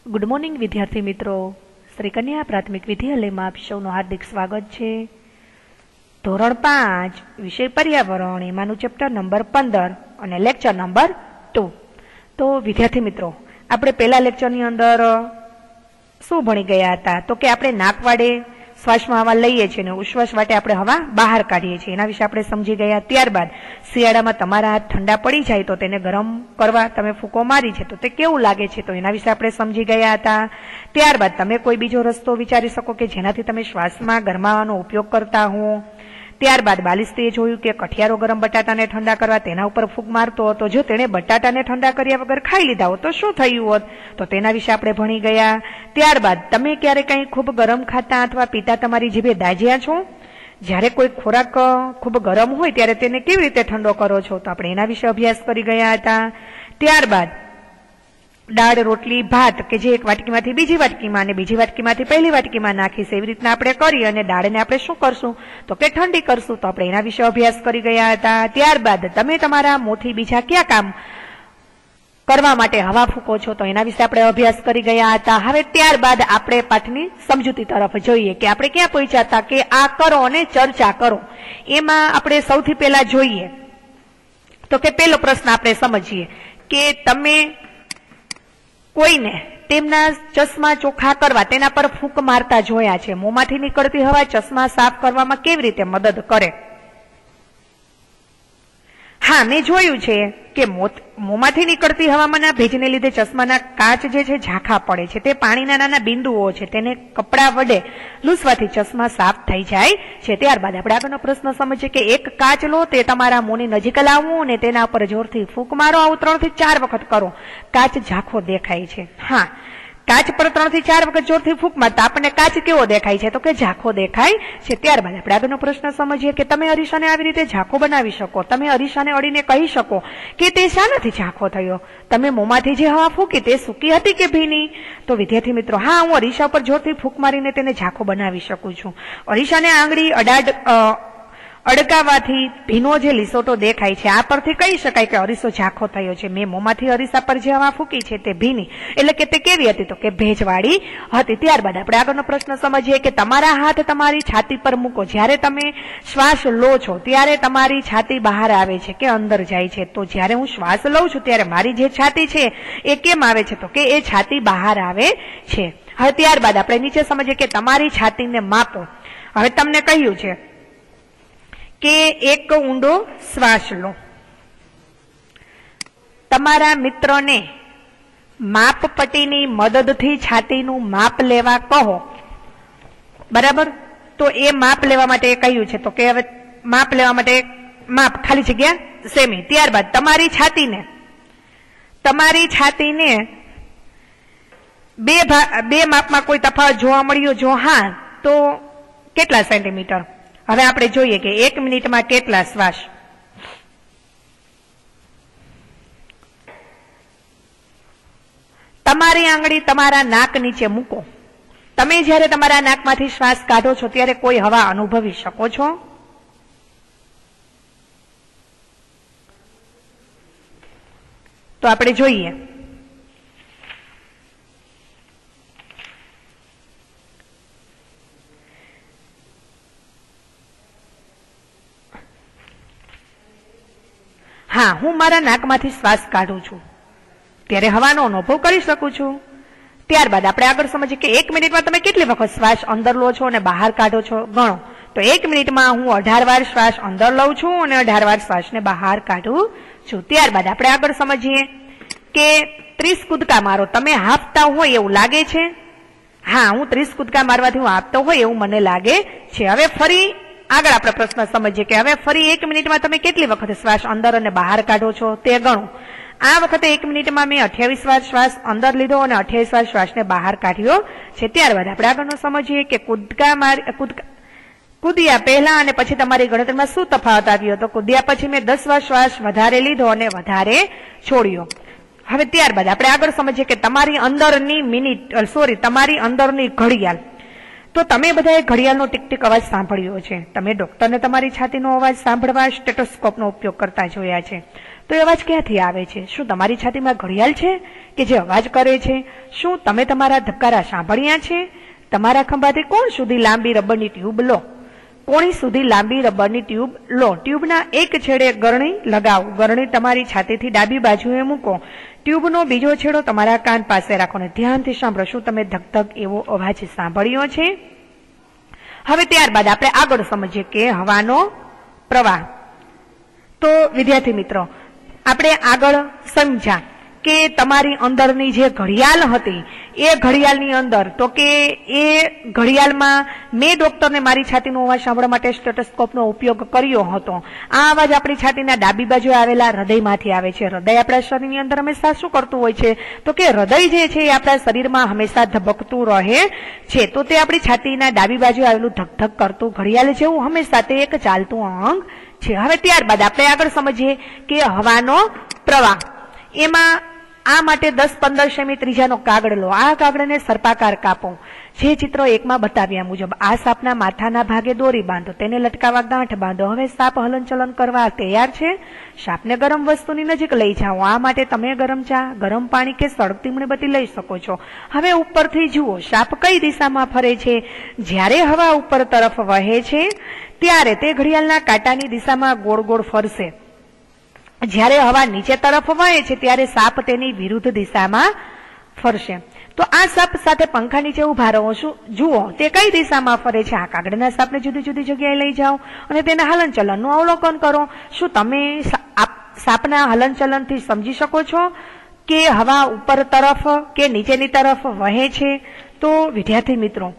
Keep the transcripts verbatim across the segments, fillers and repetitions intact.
Good morning વિદ્યાર્થી મિત્રો, શ્રી કન્યા પ્રાથમિક વિદ્યાલયમાં આપ સૌનું હાર્દિક સ્વાગત છે. ધોરણ પાંચ વિષય પર્યાવરણ, એમાંનું ચેપ્ટર નંબર પંદર અને લેક્ચર નંબર ટુ. તો વિદ્યાર્થી મિત્રો, આપણે પહેલા લેક્ચરની અંદર શું ભણી ગયા હતા? તો કે આપણે નાક વાડે શ્વાસમાં હવા લઈએ છીએ અને ઉશ્વાસ વાટે આપણે હવા બહાર કાઢીએ છીએ, એના વિશે આપણે સમજી ગયા. ત્યારબાદ શિયાળામાં તમારા હાથ ઠંડા પડી જાય તો તેને ગરમ કરવા તમે ફૂંકો મારી છે તો તે કેવું લાગે છે, તો એના વિશે આપણે સમજી ગયા હતા. ત્યારબાદ તમે કોઈ બીજો રસ્તો વિચારી શકો કે જેનાથી તમે શ્વાસમાં ગરમાવાનો ઉપયોગ કરતા હો. ત્યારબાદ બાલિસ્તીએ જોયું કે કઠિયારો ગરમ બટાટાને ઠંડા કરવા તેના ઉપર ફૂંક મારતો હતો. જો તેણે બટાટાને ઠંડા કર્યા વગર ખાઈ લીધા હોત તો શું થયું હોત, તો તેના વિશે આપણે ભણી ગયા. ત્યારબાદ તમે ક્યારે કંઈ ખૂબ ગરમ ખાતા અથવા પીતા તમારી જીભે દાજ્યા છો? જ્યારે કોઈ ખોરાક ખૂબ ગરમ હોય ત્યારે તેને કેવી રીતે ઠંડો કરો છો, તો આપણે એના વિશે અભ્યાસ કરી ગયા હતા. ત્યારબાદ દાળ, રોટલી, ભાત કે જે એક વાટકીમાંથી બીજી વાટકીમાં અને બીજી વાટકીમાંથી પહેલી વાટકીમાં નાખીશ એવી રીતના આપણે કરી અને દાળને આપણે શું કરશું, તો કે ઠંડી કરશું, તો આપણે એના વિશે અભ્યાસ કરી ગયા હતા. ત્યારબાદ તમે તમારા મોંથી બીજા કયા કામ કરવા માટે હવા ફૂંકો છો, તો એના વિશે આપણે અભ્યાસ કરી ગયા હતા. હવે ત્યારબાદ આપણે પાઠની સમજૂતી તરફ જોઈએ કે આપણે ક્યાં પહોંચ્યા હતા કે આ કરો અને ચર્ચા કરો. એમાં આપણે સૌથી પહેલા જોઈએ તો કે પહેલો પ્રશ્ન આપણે સમજીએ કે તમે કોઈને તેમના ચશ્મા ચોખ્ખા કરવા તેના પર ફૂંક મારતા જોયા છે. મોંમાંથી નીકળતી હવા ચશ્મા સાફ કરવામાં કેવી રીતે મદદ કરે? હા, મેં જોયું છે કે મોંમાંથી નીકળતી હવામાંના ભેજને લીધે ચશ્માના કાચ જે છે ઝાંખા પડે છે. તે પાણીના નાના બિંદુઓ છે, તેને કપડા વડે લૂસવાથી ચશ્મા સાફ થઈ જાય છે. ત્યારબાદ આપણે આગળનો પ્રશ્ન સમજીએ કે એક કાચ લો, તે તમારા મોંની નજીક લાવવું અને તેના ઉપર જોરથી ફૂંક મારો. આવું ત્રણ થી ચાર વખત કરો. કાચ ઝાંખો દેખાય છે. હા, કાચ પર ત્રણ થી ચાર વખત જોરથી ફૂંક મારતા આપણને કાચ કેવો દેખાય છે, તો કે ઝાંખો દેખાય છે. ત્યારબાદ આપણે આગળનો પ્રશ્ન સમજીએ કે તમે અરીસાને આવી રીતે ઝાંખો બનાવી શકો. તમે અરીસાને અડીને કહી શકો કે તે શાનાથી ઝાંખો થયો? તમે મોંમાંથી જે હવા ફૂંકી તે સૂકી હતી કે ભીની? તો વિદ્યાર્થી મિત્રો, હા, હું અરીસા પર જોરથી ફૂંક મારીને તેને ઝાંખો બનાવી શકું છું. અરીસાને આંગળી અડાડ અડકાવાથી ભીનો જે લીસોટો દેખાય છે, આ પરથી કહી શકાય કે અરીસો ઝાંખો થયો છે. મેં મોંમાંથી અરીસા પર જે હવા ફૂંકી છે તે ભીની, એટલે કે તે કેવી હતી, તો કે ભેજવાળી હતી. ત્યારબાદ આપણે આગળનો પ્રશ્ન સમજીએ કે તમારા હાથ તમારી છાતી પર મૂકો. જ્યારે તમે શ્વાસ લો છો ત્યારે તમારી છાતી બહાર આવે છે કે અંદર જાય છે? તો જ્યારે હું શ્વાસ લઉં છું ત્યારે મારી જે છાતી છે એ કેમ આવે છે, તો કે એ છાતી બહાર આવે છે. હવે ત્યારબાદ આપણે નીચે સમજીએ કે તમારી છાતીને માપો. હવે તમને કહ્યું છે કે એક ઊંડો શ્વાસ લો. તમારા મિત્રને માપપટ્ટીની મદદથી છાતીનું માપ લેવા કહો. બરાબર? તો એ માપ લેવા માટે કહ્યું છે, તો કે હવે માપ લેવા માટે માપ ખાલી જગ્યા સેમી. ત્યારબાદ તમારી છાતીને તમારી છાતીને બે બે માપમાં કોઈ તફાવત જોવા મળ્યો? જો હા, તો કેટલા સેન્ટીમીટર? હવે આપણે જોઈએ કે એક મિનિટમાં કેટલા શ્વાસ. તમારી આંગળી તમારા નાક નીચે મૂકો. તમે જ્યારે તમારા નાકમાંથી શ્વાસ કાઢો છો ત્યારે કોઈ હવા અનુભવી શકો છો? તો આપણે જોઈએ. હા, હું મારા નાકમાંથી શ્વાસ કાઢું છું ત્યારે હવાનો અનુભવ કરી શકું છું. ત્યારબાદ આપણે આગળ સમજીએ કે એક મિનિટમાં તમે કેટલી વખત શ્વાસ અંદર લો છો અને બહાર કાઢો છો? ગણો. તો એક મિનિટમાં હું અઢાર વાર શ્વાસ અંદર લઉં છું અને અઢાર વાર શ્વાસને બહાર કાઢું છું. ત્યારબાદ આપણે આગળ સમજીએ કે ત્રીસ કૂદકા મારો. તમે હાંફતા હોય એવું લાગે છે? હા, હું ત્રીસ કૂદકા મારવાથી હું હાંફતો હોય એવું મને લાગે છે. હવે ફરી આગળ આપણે પ્રશ્ન સમજીએ કે હવે ફરી એક મિનિટમાં તમે કેટલી વખત શ્વાસ અંદર અને બહાર કાઢો છો તે ગણો. આ વખતે એક મિનિટમાં મેં અઠ્યાવીસ વાર શ્વાસ અંદર લીધો અને અઠ્યાવીસ વાર શ્વાસને બહાર કાઢ્યો છે. ત્યારબાદ આપણે આગળનો સમજીએ કે કૂદકા માર કૂદકા કૂદ્યા પહેલા અને પછી તમારી ગણતરીમાં શું તફાવત આવ્યો? તો કૂદ્યા પછી મેં દસ વાર શ્વાસ વધારે લીધો અને વધારે છોડ્યો. હવે ત્યારબાદ આપણે આગળ સમજીએ કે તમારી અંદરની મિનિટ સોરી તમારી અંદરની ઘડિયાળ. તો તમે બધાએ ઘડિયાળનો ટીક ટીક અવાજ સાંભળ્યો છે. તમે ડોક્ટરને તમારી છાતીનો અવાજ સાંભળવા સ્ટેટોસ્કોપનો ઉપયોગ કરતા જોયા છે. તો એ અવાજ ક્યાંથી આવે છે? શું તમારી છાતીમાં ઘડિયાળ છે કે જે અવાજ કરે છે? શું તમે તમારા ધબકારા સાંભળ્યા છે? તમારા ખંભાથી કોણ સુધી લાંબી રબરની ટ્યુબ લો કોણી સુધી લાંબી રબરની ટ્યુબ લો ટ્યુબના એક છેડે ગરણી લગાવો. ગરણી તમારી છાતીથી ડાબી બાજુએ મૂકો. ટ્યુબનો બીજો છેડો તમારા કાન પાસે રાખો અને ધ્યાનથી સાંભળો. શું તમે ધક ધક એવો અવાજ સાંભળ્યો છે? હવે ત્યારબાદ આપણે આગળ સમજીએ કે હવાનો પ્રવાહ. તો વિદ્યાર્થી મિત્રો, આપણે આગળ સમજ્યા કે તમારી અંદરની જે ઘડિયાળ હતી એ ઘડિયાળની અંદર તો કે એ ઘડિયાળમાં મેં ડોક્ટરને મારી છાતીનો અવાજ સાંભળવા માટે સ્ટેથોસ્કોપનો ઉપયોગ કર્યો હતો. આ અવાજ આપણી છાતીના ડાબી બાજુએ આવેલા હૃદયમાંથી આવે છે. હૃદય આપણા શરીરની અંદર હંમેશા શું કરતું હોય છે? તો કે હૃદય જે છે એ આપણા શરીરમાં હંમેશા ધબકતું રહે છે. તો તે આપણી છાતીના ડાબી બાજુએ આવેલું ધક ધક કરતું ઘડિયાળ જેવું હંમેશા તે એક ચાલતું અંગ છે. હવે ત્યારબાદ આપણે આગળ સમજીએ કે હવાનો પ્રવાહ. એમાં આ માટે દસ પંદર સેમી ત્રિજ્યાનો કાગળ લો. આ કાગળને સર્પાકાર કાપો જે ચિત્ર એકમાં બતાવ્યા મુજબ. આ સાપના માથાના ભાગે દોરી બાંધો, તેને લટકાવવા ગાંઠ બાંધો. હવે સાપ હલનચલન કરવા તૈયાર છે. સાપને ગરમ વસ્તુની નજીક લઈ જાઓ. આ માટે તમે ગરમ ચા, ગરમ પાણી કે સળગતી મીણબત્તી લઈ શકો છો. હવે ઉપરથી જુઓ સાપ કઈ દિશામાં ફરે છે. જ્યારે હવા ઉપર તરફ વહે છે ત્યારે તે ઘડિયાળના કાંટાની દિશામાં ગોળ ગોળ ફરશે. જ્યારે હવા નીચે તરફ વહે છે ત્યારે સાપ તેની વિરુદ્ધ દિશામાં ફરશે. તો આ સાપ સાથે પંખા નીચે ઉભા રહો. શું જુઓ તે કઈ દિશામાં ફરે છે? આ કાગળના સાપને જુદી જુદી જગ્યાએ લઈ જાઓ અને તેના હલનચલનનું અવલોકન કરો. શું તમે સાપના હલનચલનથી સમજી શકો છો કે હવા ઉપર તરફ કે નીચેની તરફ વહે છે? તો વિદ્યાર્થી મિત્રો,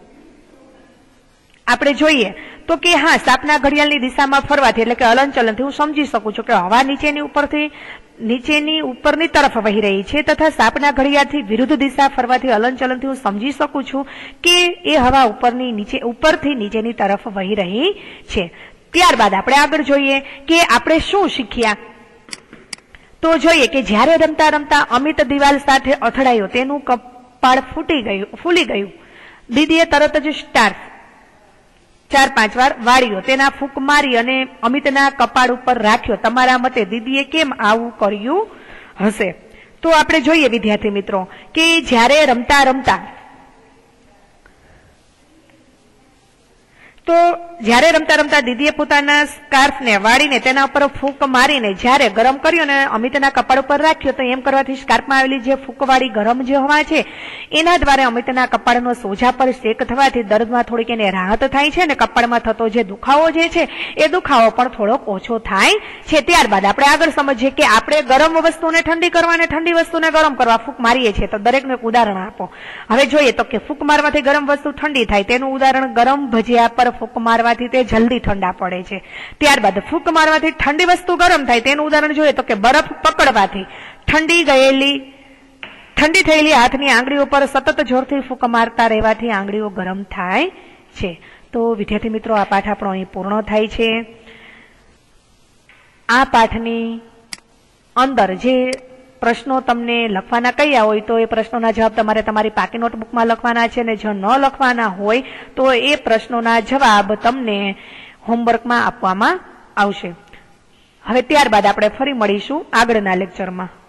આપણે જોઈએ તો કે હા, સાપના ઘડિયાળની દિશામાં ફરવાથી એટલે કે હલનચલનથી હું સમજી શકું છું કે હવા નીચેની ઉપરથી નીચેની ઉપરની તરફ વહી રહી છે તથા સાપના ઘડિયાળથી વિરુદ્ધ દિશા ફરવાથી હલનચલનથી હું સમજી શકું છું કે એ હવા ઉપરની નીચે ઉપરથી નીચેની તરફ વહી રહી છે. ત્યારબાદ આપણે આગળ જોઈએ કે આપણે શું શીખ્યા. તો જોઈએ કે જ્યારે રમતા રમતા અમિત દિવાલ સાથે અથડાયો, તેનું કપાળ ફૂટી ગયું ફૂલી ગયું. દીદીએ તરત જ સ્ટાર ચાર પાંચ વાર વાળ્યો, તેના ફૂંક મારી અને અમિતના કપાળ ઉપર રાખ્યો. તમારા મતે દીદીએ કેમ આવું કર્યું હશે? તો આપણે જોઈએ વિદ્યાર્થી મિત્રો કે જ્યારે રમતા રમતા તો જ્યારે રમતા રમતા દીદીએ પોતાના સ્કાર્ફને વાળીને તેના ઉપર ફૂંક મારીને જ્યારે ગરમ કર્યો અને અમિતના કપાળ ઉપર રાખ્યો, તો એમ કરવાથી સ્કાર્ફમાં આવેલી જે ફૂંકવાળી ગરમ જે હવા છે એના દ્વારા અમિતના કપાળનો સોજા પર શેક થવાથી દર્દમાં થોડીક એને રાહત થાય છે અને કપાળમાં થતો જે દુખાવો જે છે એ દુખાવો પણ થોડોક ઓછો થાય છે. ત્યારબાદ આપણે આગળ સમજીએ કે આપણે ગરમ વસ્તુને ઠંડી કરવા અને ઠંડી વસ્તુને ગરમ કરવા ફૂંક મારીએ છીએ. તો દરેકનું એક ઉદાહરણ આપો. હવે જોઈએ તો કે ફૂંક મારવાથી ગરમ વસ્તુ ઠંડી થાય, તેનું ઉદાહરણ ગરમ ભજીયા પર ફૂંક મારવાથી તે જલ્દી ઠંડા પડે છે. ત્યારબાદ ફૂંક મારવાથી ઠંડી વસ્તુ ગરમ થાય, તેનું ઉદાહરણ જોઈએ તો કે બરફ પકડવાથી ઠંડી ગયેલી ઠંડી થયેલી હાથની આંગળીઓ પર સતત જોરથી ફૂંક મારતા રહેવાથી આંગળીઓ ગરમ થાય છે. તો વિદ્યાર્થી મિત્રો, આ પાઠ આપણો અહીં પૂર્ણ થાય છે. આ પાઠની અંદર જે પ્રશ્નો તમને લખવાના કયા હોય તો એ પ્રશ્નોના જવાબ તમારે તમારી પાકી નોટબુકમાં લખવાના છે અને જો ન લખવાના હોય તો એ પ્રશ્નોના જવાબ તમને હોમવર્કમાં આપવામાં આવશે. હવે ત્યારબાદ આપણે ફરી મળીશું આગળના લેક્ચરમાં.